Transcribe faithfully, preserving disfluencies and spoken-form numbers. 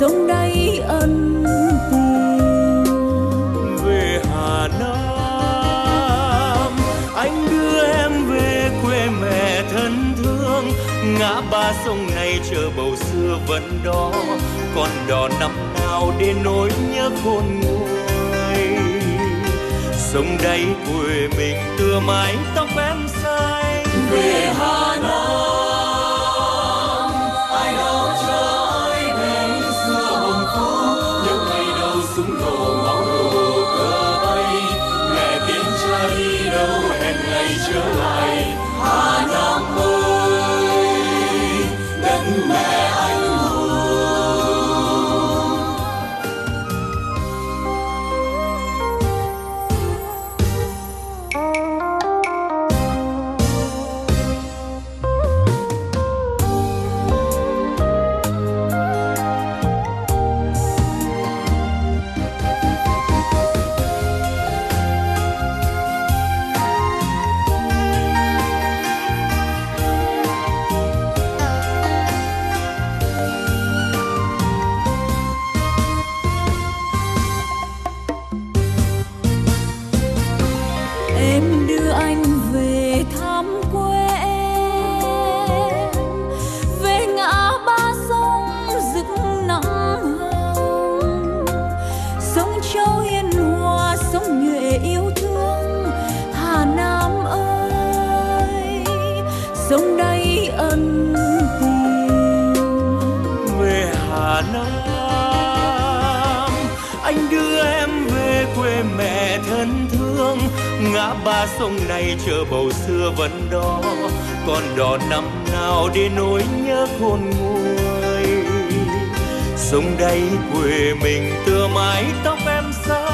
sông đáy ân tình. Về Hà Nam anh đưa em về quê mẹ thân thương, ngã ba sông này chờ bầu xưa vẫn đó, còn đò năm nào để nỗi nhớ khôn nguôi. Sông đáy quê mình tựa mái tóc em xanh. Về Hà Nam ai đó chờ ai đến xưa hồng phú, những ngày đầu súng nổ máu đổ cờ bay, mẹ tiến cha đi đâu hẹn ngày trở lại. Hà Nam ơi đất mẹ anh hùng. Em đưa anh về thăm quê em, về ngã ba sông rực nắng hồng, sông Châu hiền hòa, sông Nhuệ yêu thương. Hà Nam ơi sông đáy ân tình. Về Hà Nam anh đưa em về quê mẹ thân thương, ngã ba sông này chờ bầu xưa vẫn đó, còn đò năm nào để nỗi nhớ khôn nguôi. Sông đáy quê mình tựa mái tóc em xanh.